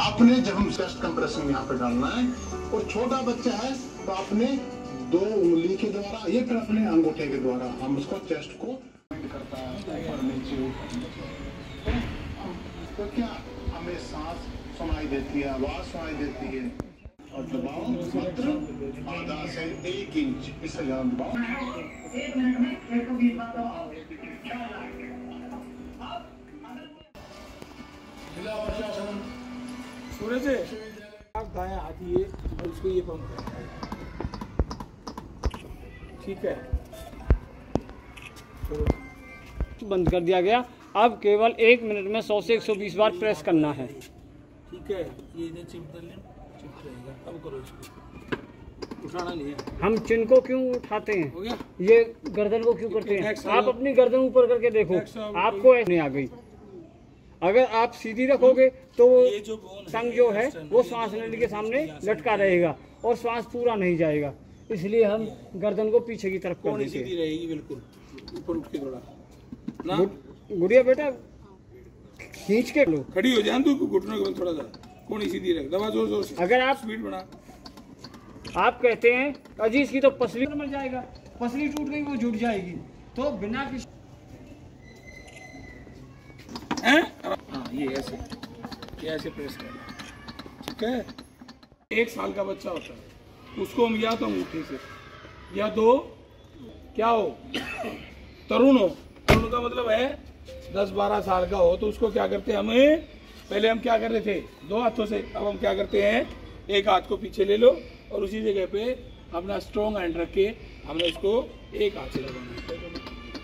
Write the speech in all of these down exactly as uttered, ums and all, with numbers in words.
आपने जब हम चेस्ट कंप्रेशन यहाँ पे डालना है, और छोटा बच्चा है तो आपने दो उंगली के द्वारा ये फिर अपने अंगूठे के द्वारा हम उसको चेस्ट को करता है ऊपर नीचे ऊपर। तो क्या हमें सांस सुनाई देती है, आवाज सुनाई देती है, और दबाओ मात्र आधा से एक इंच, इससे ज्यादा दबाओ। एक मिनट में एक सौ बीस बार दबाओ। सूरज आप दाएं हाथ ये और इसको ये पंप करता है, ठीक है। तो बंद कर दिया गया। अब केवल एक मिनट में सौ से एक सौ बीस बार प्रेस करना है, ठीक है। ये इधर चिपक ले, चिपक रहेगा। अब करो इसको, उठाना नहीं है। हम चिन को क्यों उठाते हैं? हो गया? ये गर्दन को क्यों करते हैं? आप अपनी गर्दन ऊपर करके देखो, आपको नहीं आ गई। अगर आप सीधी रखोगे तो टंग जो है वो श्वास नली के सामने लटका रहेगा और श्वास पूरा नहीं जाएगा, इसलिए हम गर्दन को पीछे की तरफ कर देते हैं। सीधी रहेगी बिल्कुल, ऊपर उठ के थोड़ा ना। गुड़िया बेटा खींच के लो, खड़ी हो जाए तू, घुटनों के बल थोड़ा सा कोनी सीधी रख, दबा जोर जोर से। अगर आप स्पीड बढ़ा, आप कहते हैं अजी इसकी तो पसली मर जाएगा, पसली टूट गई वो जुट जाएगी, तो बिना किसी हैं? हाँ ये ऐसे, ये ऐसे प्रेस करना, ठीक है। एक साल का बच्चा होता है, उसको हम या तो अंगूठे से या दो क्या हो तरुण हो, तरुण का मतलब है दस बारह साल का हो, तो उसको क्या करते हैं हमें, पहले हम क्या करते थे दो हाथों से, अब हम क्या करते हैं एक हाथ को पीछे ले लो और उसी जगह पे अपना स्ट्रॉन्ग हैंड रख के हमने उसको एक हाथ से लगाना है।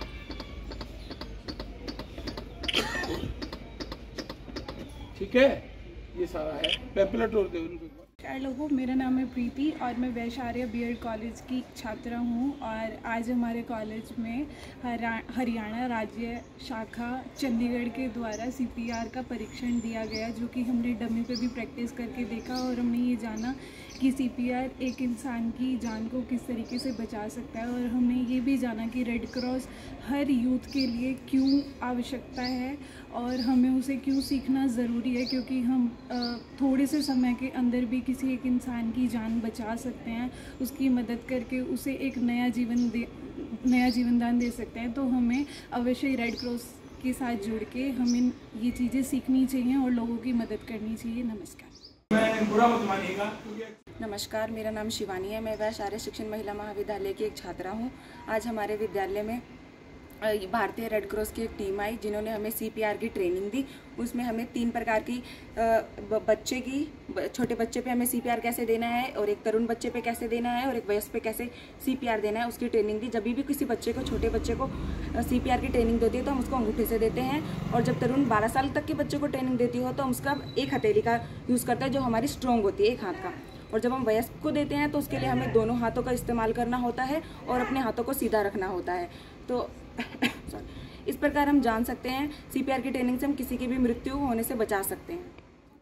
ठीक है, ये सारा है। पैम्पलेट और दे उनको। लोगों, मेरा नाम है प्रीति और मैं वैशार्य बीएड कॉलेज की छात्रा हूँ। और आज हमारे कॉलेज में हरियाणा राज्य शाखा चंडीगढ़ के द्वारा सीपीआर का परीक्षण दिया गया, जो कि हमने डमी पे भी प्रैक्टिस करके देखा और हमने ये जाना कि सीपीआर एक इंसान की जान को किस तरीके से बचा सकता है। और हमने ये भी जाना कि रेड क्रॉस हर यूथ के लिए क्यों आवश्यकता है और हमें उसे क्यों सीखना ज़रूरी है, क्योंकि हम थोड़े से समय के अंदर भी किसी एक इंसान की जान बचा सकते हैं, उसकी मदद करके उसे एक नया जीवन दे नया जीवन दान दे सकते हैं। तो हमें अवश्य रेड क्रॉस के साथ जुड़ के हमें ये चीज़ें सीखनी चाहिए और लोगों की मदद करनी चाहिए। नमस्कार। बुरा मत मानिएगा। नमस्कार, मेरा नाम शिवानी है। मैं वैशार्य शिक्षण महिला महाविद्यालय की एक छात्रा हूँ। आज हमारे विद्यालय में भारतीय रेड क्रॉस की एक टीम आई जिन्होंने हमें सीपीआर की ट्रेनिंग दी। उसमें हमें तीन प्रकार की बच्चे की छोटे बच्चे पे हमें सीपीआर कैसे देना है, और एक तरुण बच्चे पे कैसे देना है, और एक वयस्क पे कैसे सीपीआर देना है, उसकी ट्रेनिंग दी। जब भी किसी बच्चे को छोटे बच्चे को सीपीआर की ट्रेनिंग देती है तो हम उसको अंगूठे से देते हैं, और जब तरुण बारह साल तक के बच्चे को ट्रेनिंग देती हो तो हम उसका एक हथेली का यूज़ करता है जो हमारी स्ट्रॉन्ग होती है, एक हाथ का। और जब हम वयस्क को देते हैं तो उसके लिए हमें दोनों हाथों का इस्तेमाल करना होता है और अपने हाथों को सीधा रखना होता है। तो इस प्रकार हम जान सकते हैं सीपीआर की ट्रेनिंग से हम किसी की भी मृत्यु होने से बचा सकते हैं।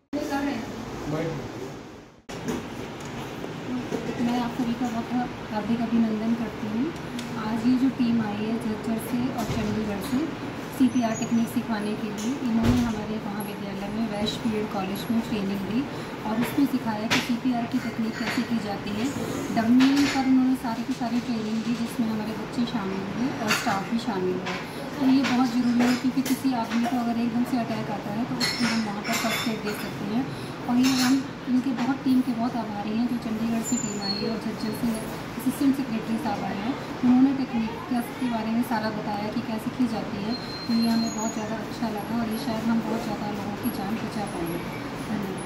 मैं आप सभी का बहुत हार्दिक अभिनंदन करती हूँ। आज ये जो टीम आई है झज्जर से और चंडीगढ़ से सीपीआर टेक्निक सिखाने के लिए, इन्होंने हमारे महाविद्यालय में वैश बीएड कॉलेज में ट्रेनिंग दी और उसमें सिखाया कि सीपीआर की टेक्निक कैसे की जाती है। डमी पर उन्होंने सारी की सारी ट्रेनिंग दी जिसमें हमारे बच्चे शामिल हुए और स्टाफ भी शामिल हुए। तो ये बहुत ज़रूरी है क्योंकि किसी आदमी को अगर एकदम से अटैक आता है तो उसको हम वहाँ पर फर्स्ट एड दे सकते हैं। और ये हम इनके बहुत टीम के बहुत आभारी हैं जो चंडीगढ़ से टीम आई है और झज्जर से असिस्टेंट सेक्रेटरी साहब आए हैं। उन्होंने टेक्निक के बारे में सारा बताया कि कैसे की जाती है, तो ये हमें बहुत ज़्यादा अच्छा लगा और ये शायद हम बहुत ज़्यादा लोगों की जान बचा पाएंगे। धन्यवाद।